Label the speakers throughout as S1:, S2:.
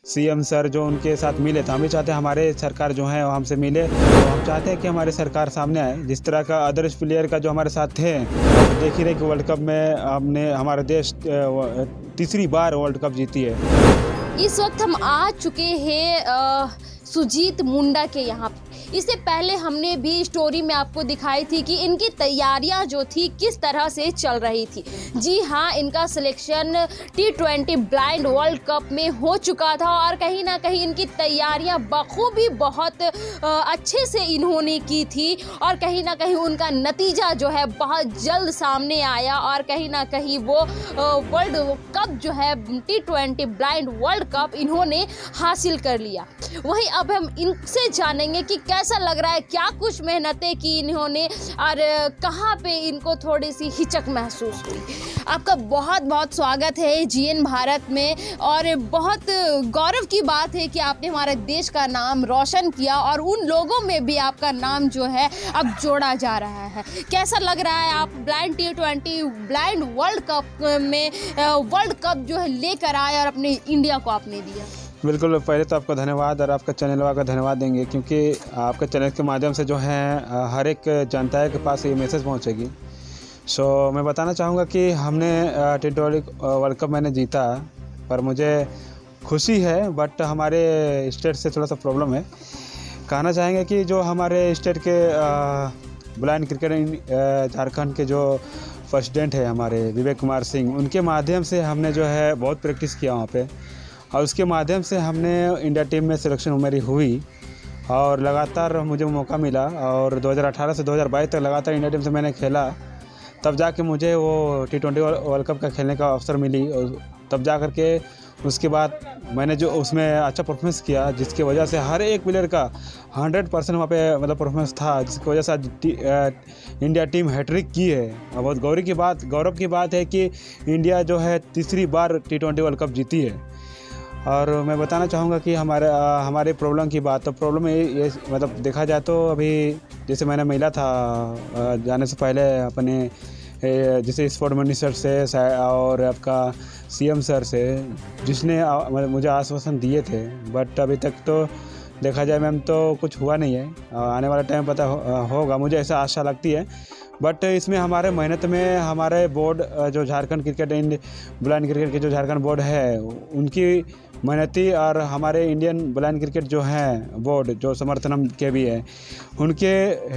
S1: CM sir जो उनके साथ मिले, तो हम भी चाहते हैं हमारे सरकार जो है वो हमसे मिले। तो हम चाहते हैं कि हमारी सरकार सामने आए, जिस तरह का अदर्स प्लेयर का जो हमारे साथ थे। देख ही रहे कि वर्ल्ड कप में हमने हमारा देश तीसरी बार वर्ल्ड कप जीती है।
S2: इस वक्त हम आ चुके हैं सुजीत मुंडा के यहाँ। इससे पहले हमने भी स्टोरी में आपको दिखाई थी कि इनकी तैयारियां जो थी किस तरह से चल रही थी। जी हाँ, इनका selection T20 blind world cup में हो चुका था और कहीं ना कहीं इनकी तैयारियां बखूबी बहुत अच्छे से इन्होंने की थी और कहीं ना कहीं उनका नतीजा जो है बहुत जल्द सामने आया और कहीं ना कहीं वो वर्ल्ड कप जो है T20 ब्लाइंड वर्ल्ड कप इन्होंने हासिल कर लिया। वहीं अब हम इनसे जानेंगे कि कैसा लग रहा है, क्या कुछ मेहनतें की इन्होंने और कहाँ पे इनको थोड़ी सी हिचक महसूस हुई। आपका बहुत बहुत स्वागत है जीएन भारत में और बहुत गौरव की बात है कि आपने हमारे देश का नाम रोशन किया और उन लोगों में भी आपका नाम जो है अब जोड़ा जा रहा है। कैसा लग रहा है, आप blind T20 blind world cup में वर्ल्ड कप जो है लेकर आए और अपने इंडिया को आपने दिया?
S1: बिल्कुल, पहले तो आपका धन्यवाद और आपका चैनल वाला का धन्यवाद देंगे, क्योंकि आपके चैनल के माध्यम से जो है हर एक जनता के पास ये मैसेज पहुंचेगी। मैं बताना चाहूँगा कि हमने T20 वर्ल्ड कप मैंने जीता, पर मुझे खुशी है, बट हमारे स्टेट से थोड़ा सा प्रॉब्लम है। कहना चाहेंगे कि जो हमारे स्टेट के ब्लाइंड क्रिकेट झारखंड के जो प्रेसिडेंट है हमारे विवेक कुमार सिंह, उनके माध्यम से हमने जो है बहुत प्रैक्टिस किया वहाँ पे और उसके माध्यम से हमने इंडिया टीम में सिलेक्शन मेरी हुई और लगातार मुझे मौका मिला और 2018 से 2022 तक लगातार इंडिया टीम से मैंने खेला। तब जाके मुझे वो T20 वर्ल्ड कप का खेलने का अवसर मिली और तब जा कर के उसके बाद मैंने जो उसमें अच्छा परफॉर्मेंस किया, जिसकी वजह से हर एक प्लेयर का 100% वहाँ पे मतलब परफॉर्मेंस था, जिसकी वजह से आज इंडिया टीम हैट्रिक की है। और बहुत गौरव की बात है कि इंडिया जो है तीसरी बार T20 वर्ल्ड कप जीती है। और मैं बताना चाहूँगा कि हमारे प्रॉब्लम की बात, तो प्रॉब्लम ये मतलब देखा जाए तो अभी जैसे मैंने मिला था जाने से पहले अपने जैसे स्पोर्ट मिनिस्टर से और आपका सीएम सर से, जिसने मुझे आश्वासन दिए थे, बट अभी तक तो देखा जाए मैम तो कुछ हुआ नहीं है। आने वाला टाइम पता होगा, मुझे ऐसा आशा लगती है। बट इसमें हमारे मेहनत में हमारे बोर्ड जो झारखंड क्रिकेट ब्लाइंड क्रिकेट के जो झारखंड बोर्ड है, उनकी मेहनती और हमारे इंडियन ब्लाइंड क्रिकेट जो है बोर्ड जो समर्थन के भी है, उनके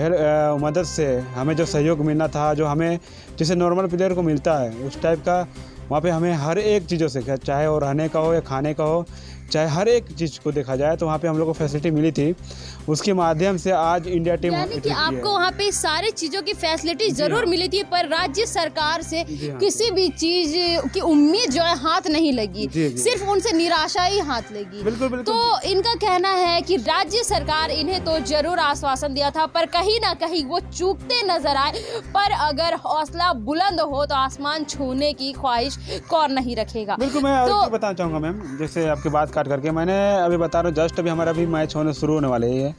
S1: मदद से हमें जो सहयोग मिलना था, जो हमें जैसे नॉर्मल प्लेयर को मिलता है उस टाइप का, वहाँ पे हमें हर एक चीज़ों से, चाहे वो रहने का हो या खाने का हो, चाहे हर एक चीज़ को देखा जाए तो वहाँ पे हम लोग को फैसिलिटी मिली थी। उसके माध्यम से आज इंडिया टीम,
S2: यानी कि आपको वहाँ पे सारी चीज़ों की फैसिलिटी ज़रूर मिली थी, पर राज्य सरकार से किसी भी चीज़ की उम्मीद जो है हाथ नहीं लगी, सिर्फ उनसे निराशा ही हाथ लगी।
S1: बिल्कुल।
S2: तो इनका कहना है कि राज्य सरकार इन्हें तो जरूर आश्वासन दिया था, पर कहीं ना कहीं वो चूकते नजर आए। पर अगर हौसला बुलंद हो तो आसमान छूने की ख्वाहिश कौन नहीं रखेगा।
S1: बिल्कुल, मैं तो बताना चाहूँगा मैम, जैसे आपकी बात काट करके मैंने अभी बता रहा हूँ, जस्ट अभी हमारा भी मैच शुरू होने वाले है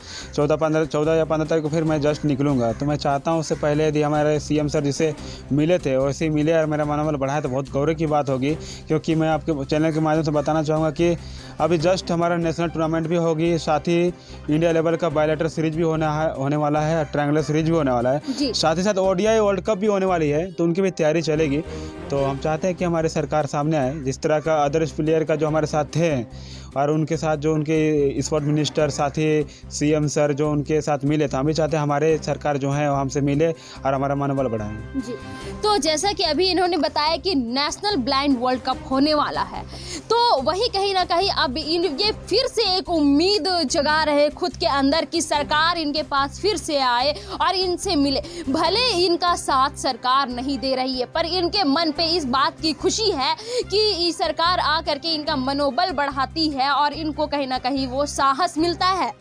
S1: 14 या 15 तारीख को, फिर मैं जस्ट निकलूँगा। तो मैं चाहता हूँ उससे पहले यदि हमारे सीएम सर जिसे मिले थे वैसे ही मिले और मेरा मनोबल बढ़ाए तो बहुत गौरव की बात होगी। क्योंकि मैं आपके चैनल के माध्यम से बताना चाहूँगा कि अभी जस्ट हमारा नेशनल टूर्नामेंट भी होगी, साथ ही इंडिया लेवल का बायलैटरल सीरीज भी होने वाला है, ट्रायंगुलर सीरीज भी होने वाला है, साथ ही साथ ODI वर्ल्ड कप भी होने वाली है, तो उनकी भी तैयारी चलेगी। तो हम चाहते हैं कि हमारी सरकार सामने आए, जिस तरह का अदर्स प्लेयर का जो हमारे साथ थे और उनके साथ जो उनके स्पोर्ट मिनिस्टर साथ ही सीएम सर जो उनके साथ मिले, तो हम भी चाहते हैं हमारे सरकार जो है वो हमसे मिले और हमारा मनोबल बढ़ाए।
S2: जी, तो जैसा कि अभी इन्होंने बताया कि नेशनल ब्लाइंड वर्ल्ड कप होने वाला है, तो वही कहीं ना कहीं अब ये फिर से एक उम्मीद जगा रहे खुद के अंदर कि सरकार इनके पास फिर से आए और इनसे मिले। भले इनका साथ सरकार नहीं दे रही है, पर इनके मन पे इस बात की खुशी है कि सरकार आ करके इनका मनोबल बढ़ाती है और इनको कहीं ना कहीं वो साहस मिलता है।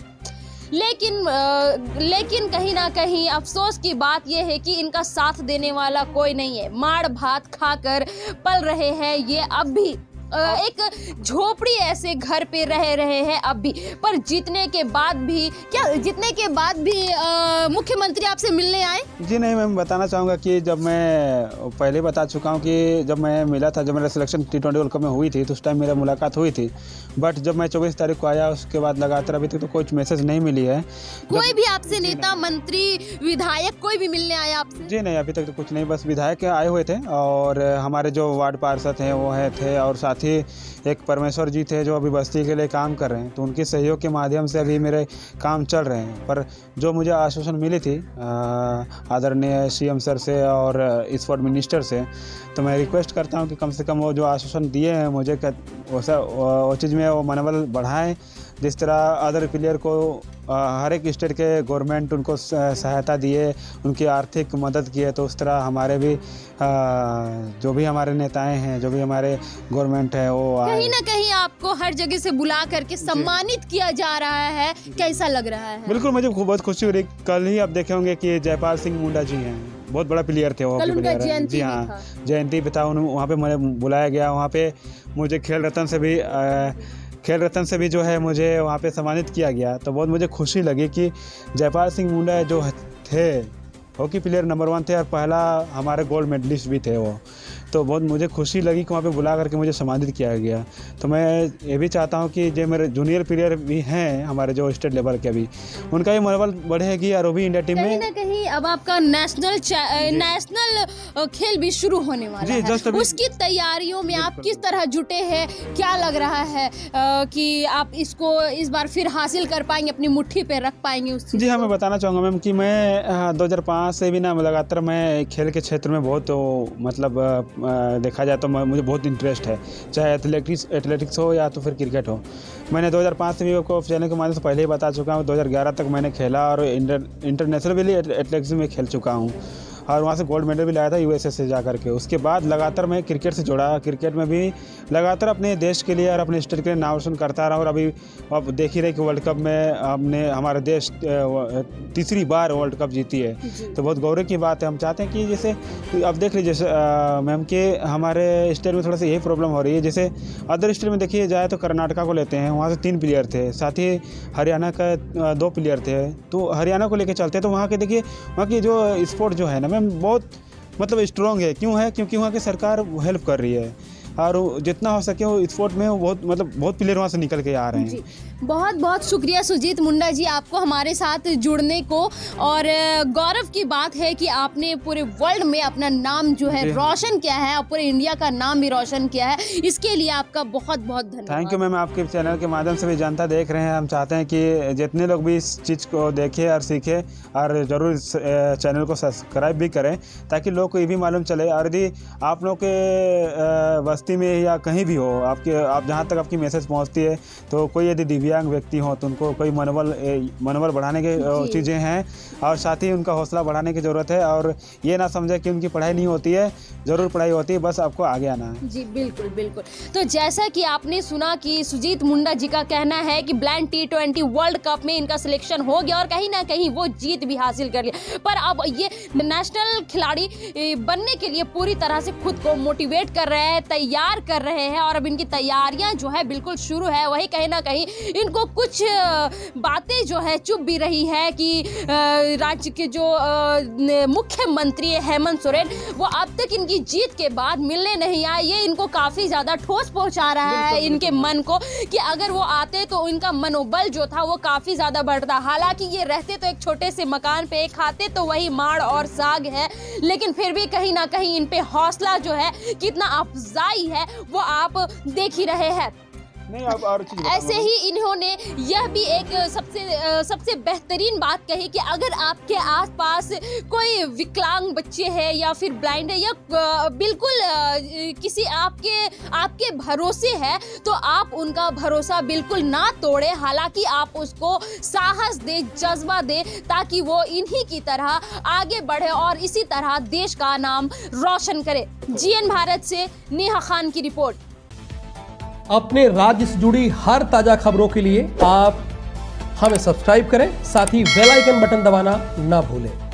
S2: लेकिन कहीं ना कहीं अफसोस की बात यह है कि इनका साथ देने वाला कोई नहीं है। माड़ भात खाकर पल रहे हैं ये अब भी। एक झोपड़ी ऐसे घर पे रह रहे हैं अब भी, पर जीतने के बाद भी मुख्यमंत्री आपसे मिलने आए?
S1: जी नहीं, मैं बताना चाहूँगा कि जब मैं पहले बता चुका हूँ कि जब मैं मिला था, जब मेरा सिलेक्शन T20 वर्ल्ड कप में हुई थी तो उस टाइम मेरा मुलाकात हुई थी। बट जब मैं 24 तारीख को आया उसके बाद लगातार अभी तक तो कोई मैसेज नहीं मिली है।
S2: कोई भी आपसे नेता, मंत्री, विधायक कोई भी मिलने आया आपसे?
S1: जी नहीं, अभी तक तो कुछ नहीं, बस विधायक आए हुए थे और हमारे जो वार्ड पार्षद हैं वो थे, और साथ ही एक परमेश्वर जी थे जो अभी बस्ती के लिए काम कर रहे हैं, तो उनके सहयोग के माध्यम से अभी मेरे काम चल रहे हैं। पर जो मुझे आश्वासन मिली थी आदरणीय CM सर से और स्पोर्ट मिनिस्टर से, तो मैं रिक्वेस्ट करता हूं कि कम से कम वो जो आश्वासन दिए हैं मुझे वो चीज़ में वो मनोबल बढ़ाएं। जिस तरह अदर प्लेयर को हर एक स्टेट के गवर्नमेंट उनको सहायता दिए, उनकी आर्थिक मदद किए, तो उस तरह हमारे भी जो भी हमारे नेताएं हैं, जो भी हमारे गवर्नमेंट है, वो
S2: कहीं ना कहीं आपको हर जगह से बुला करके सम्मानित किया जा रहा है, कैसा लग रहा है?
S1: बिल्कुल, मुझे बहुत खुशी हो रही। कल ही आप देखे होंगे कि जयपाल सिंह मुंडा जी हैं, बहुत बड़ा प्लेयर थे वो, प्लेयर। जी हाँ, जयंती भी था, वहाँ पे मुझे बुलाया गया। वहाँ पे मुझे खेल रत्न से भी जो है मुझे वहाँ पे सम्मानित किया गया। तो बहुत मुझे खुशी लगी कि जयपाल सिंह मुंडा जो थे हॉकी प्लेयर नंबर 1 थे और पहला हमारे गोल्ड मेडलिस्ट भी थे वो। तो बहुत मुझे खुशी लगी कि वहाँ पे बुला करके मुझे सम्मानित किया गया। तो मैं ये भी चाहता हूँ कि जो मेरे जूनियर प्लेयर भी हैं हमारे जो स्टेट लेवल के, अभी उनका भी मनोबल बढ़ेगी और वो भी इंडिया टीम में
S2: कहीं ना कहीं अब आपका नेशनल खेल भी शुरू होने वाला है। उसकी तैयारियों में आप किस तरह जुटे हैं? क्या लग रहा है कि आप इसको इस बार फिर हासिल कर पाएंगे, अपनी मुट्ठी पे रख पाएंगे उस चीज़?
S1: जी हाँ, मैं बताना चाहूँगा मैम कि मैं 2005 से भी ना लगातार मैं खेल के क्षेत्र में बहुत मतलब देखा जाए तो मुझे बहुत इंटरेस्ट है, चाहे एथलेटिक्स हो या तो फिर क्रिकेट हो। मैंने 2005 से भी आपको चैनल के माध्यम से पहले ही बता चुका हूँ, 2011 तक मैंने खेला और इंटरनेशनल भी एथलेटिक्स में खेल चुका हूँ और वहाँ से गोल्ड मेडल भी लाया था USA से जा करके। उसके बाद लगातार मैं क्रिकेट से जुड़ा, क्रिकेट में भी लगातार अपने देश के लिए और अपने स्टेट के लिए नाम रोशन करता रहा। और अभी अब देख ही रहे कि वर्ल्ड कप में हमने हमारा देश तीसरी बार वर्ल्ड कप जीती है, तो बहुत गौरव की बात है। हम चाहते हैं कि जैसे अब देख लीजिए मैम कि हमारे स्टेट में थोड़ा सा यही प्रॉब्लम हो रही है। जैसे अदर स्टेट में देखिए जाए तो कर्नाटका को लेते हैं, वहाँ से 3 प्लेयर थे, साथ ही हरियाणा का 2 प्लेयर थे। तो हरियाणा को लेकर चलते हैं तो वहाँ के देखिए वहाँ की जो स्पोर्ट जो है ना बहुत मतलब स्ट्रॉन्ग है। क्यों है? क्योंकि वहाँ की सरकार हेल्प कर रही है और जितना हो सके वो स्पोर्ट में बहुत प्लेयर वहाँ से निकल के आ रहे हैं।
S2: बहुत बहुत शुक्रिया सुजीत मुंडा जी आपको हमारे साथ जुड़ने को, और गौरव की बात है कि आपने पूरे वर्ल्ड में अपना नाम जो है रोशन किया है और पूरे इंडिया का नाम भी रोशन किया है। इसके लिए आपका बहुत बहुत धन्यवाद।
S1: Thank you ma'am. आपके चैनल के माध्यम से भी जनता देख रहे हैं, हम चाहते हैं कि जितने लोग भी इस चीज़ को देखें और सीखें और ज़रूर इस चैनल को सब्सक्राइब भी करें ताकि लोग को ये भी मालूम चले। और यदि आप लोग के बस्ती में या कहीं भी हो, आप जहाँ तक आपकी मैसेज पहुँचती है, तो कोई यदि दिव्यांग व्यक्ति हो तो उनको कोई मनोबल बढ़ाने की चीज़ें हैं और साथ ही उनका हौसला बढ़ाने की ज़रूरत है। और ये ना समझे कि उनकी पढ़ाई नहीं होती है, ज़रूर पढ़ाई होती है, बस आपको आगे आना है।
S2: जी बिल्कुल बिल्कुल। तो जैसा कि आपने सुना कि सुजीत मुंडा जी का कहना है कि ब्लाइंड T20 वर्ल्ड कप में इनका सिलेक्शन हो गया और कहीं ना कहीं वो जीत भी हासिल कर लिया, पर अब ये नेशनल खिलाड़ी बनने के लिए पूरी तरह से खुद को मोटिवेट कर रहे हैं, तैयार कर रहे हैं और अब इनकी तैयारियां जो है बिल्कुल शुरू है। वही कहीं ना कहीं इनको कुछ बातें जो है चुप भी रही है कि राज्य के जो मुख्यमंत्री हेमंत सोरेन, वो अब तक इनकी जीत के बाद मिलने नहीं आए। ये इनको काफ़ी ज़्यादा ठोस पहुंचा रहा है इनके मन को कि अगर वो आते तो इनका मनोबल जो था वो काफ़ी ज़्यादा बढ़ता। हालांकि ये रहते तो एक छोटे से मकान पे, खाते तो वही माड़ और साग है, लेकिन फिर भी कहीं ना कहीं इन पे हौसला जो है कितना अफजाई है वो आप देख ही रहे हैं।
S1: नहीं, आप और
S2: ऐसे ही इन्होंने यह भी एक सबसे बेहतरीन बात कही कि अगर आपके आसपास कोई विकलांग बच्चे हैं या फिर ब्लाइंड है या बिल्कुल किसी आपके भरोसे है तो आप उनका भरोसा बिल्कुल ना तोड़े। हालांकि आप उसको साहस दे, जज्बा दे ताकि वो इन्हीं की तरह आगे बढ़े और इसी तरह देश का नाम रोशन करे। GN भारत से नेहा खान की रिपोर्ट।
S3: अपने राज्य से जुड़ी हर ताजा खबरों के लिए आप हमें सब्सक्राइब करें, साथ ही बेल आइकन बटन दबाना ना भूलें।